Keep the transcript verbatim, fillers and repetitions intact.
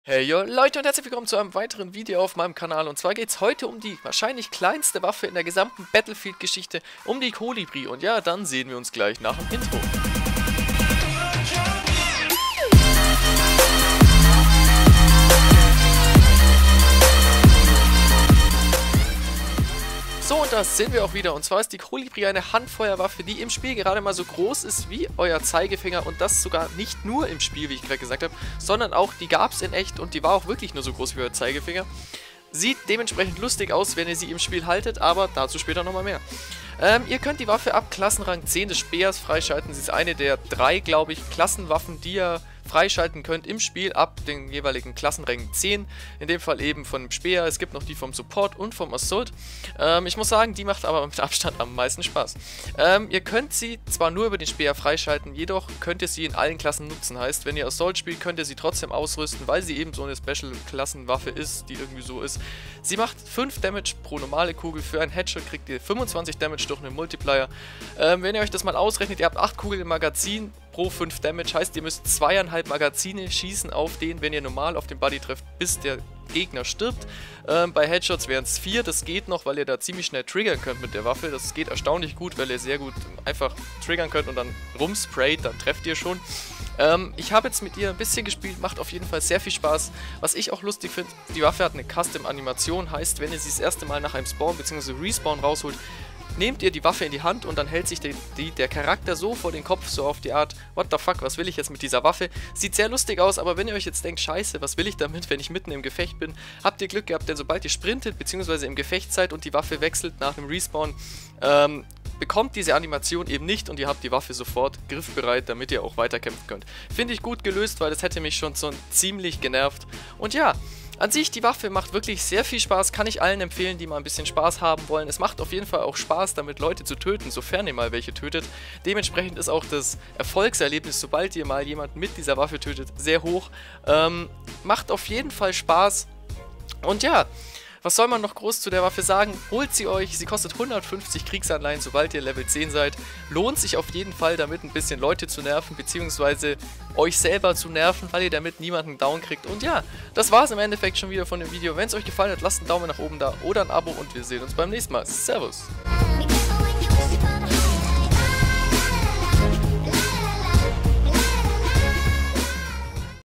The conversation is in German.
Hey yo Leute und herzlich willkommen zu einem weiteren Video auf meinem Kanal. Und zwar geht es heute um die wahrscheinlich kleinste Waffe in der gesamten Battlefield-Geschichte, um die Kolibri. Und ja, dann sehen wir uns gleich nach dem Intro. So, und das sehen wir auch wieder. Und zwar ist die Kolibri eine Handfeuerwaffe, die im Spiel gerade mal so groß ist wie euer Zeigefinger. Und das sogar nicht nur im Spiel, wie ich gerade gesagt habe, sondern auch, die gab es in echt und die war auch wirklich nur so groß wie euer Zeigefinger. Sieht dementsprechend lustig aus, wenn ihr sie im Spiel haltet, aber dazu später nochmal mehr. Ähm, ihr könnt die Waffe ab Klassenrang zehn des Speers freischalten. Sie ist eine der drei, glaube ich, Klassenwaffen, die ihr freischalten könnt im Spiel ab den jeweiligen Klassenrängen zehn. In dem Fall eben von dem Speer. Es gibt noch die vom Support und vom Assault. Ähm, ich muss sagen, die macht aber mit Abstand am meisten Spaß. Ähm, ihr könnt sie zwar nur über den Speer freischalten, jedoch könnt ihr sie in allen Klassen nutzen. Heißt, wenn ihr Assault spielt, könnt ihr sie trotzdem ausrüsten, weil sie eben so eine Special-Klassenwaffe ist, die irgendwie so ist. Sie macht fünf Damage pro normale Kugel. Für einen Headshot kriegt ihr fünfundzwanzig Damage durch einen Multiplier. Ähm, wenn ihr euch das mal ausrechnet, ihr habt acht Kugeln im Magazin pro fünf Damage, heißt, ihr müsst zweieinhalb Magazine schießen auf den, wenn ihr normal auf den Buddy trefft, bis der Gegner stirbt. Ähm, bei Headshots wären es vier, das geht noch, weil ihr da ziemlich schnell triggern könnt mit der Waffe. Das geht erstaunlich gut, weil ihr sehr gut einfach triggern könnt und dann rumsprayt, dann trefft ihr schon. Ähm, ich habe jetzt mit ihr ein bisschen gespielt, macht auf jeden Fall sehr viel Spaß. Was ich auch lustig finde, die Waffe hat eine Custom-Animation, heißt, wenn ihr sie das erste Mal nach einem Spawn bzw. Respawn rausholt, nehmt ihr die Waffe in die Hand und dann hält sich die, die, der Charakter so vor den Kopf, so auf die Art, what the fuck, was will ich jetzt mit dieser Waffe? Sieht sehr lustig aus, aber wenn ihr euch jetzt denkt, scheiße, was will ich damit, wenn ich mitten im Gefecht bin, habt ihr Glück gehabt, denn sobald ihr sprintet, beziehungsweise im Gefecht seid und die Waffe wechselt nach dem Respawn, ähm, bekommt diese Animation eben nicht und ihr habt die Waffe sofort griffbereit, damit ihr auch weiterkämpfen könnt. Finde ich gut gelöst, weil das hätte mich schon so ziemlich genervt. Und ja, an sich, die Waffe macht wirklich sehr viel Spaß, kann ich allen empfehlen, die mal ein bisschen Spaß haben wollen. Es macht auf jeden Fall auch Spaß, damit Leute zu töten, sofern ihr mal welche tötet. Dementsprechend ist auch das Erfolgserlebnis, sobald ihr mal jemanden mit dieser Waffe tötet, sehr hoch. Ähm, macht auf jeden Fall Spaß. Und ja, was soll man noch groß zu der Waffe sagen? Holt sie euch, sie kostet hundertfünfzig Kriegsanleihen, sobald ihr Level zehn seid. Lohnt sich auf jeden Fall, damit ein bisschen Leute zu nerven, beziehungsweise euch selber zu nerven, weil ihr damit niemanden down kriegt. Und ja, das war es im Endeffekt schon wieder von dem Video. Wenn es euch gefallen hat, lasst einen Daumen nach oben da oder ein Abo und wir sehen uns beim nächsten Mal. Servus!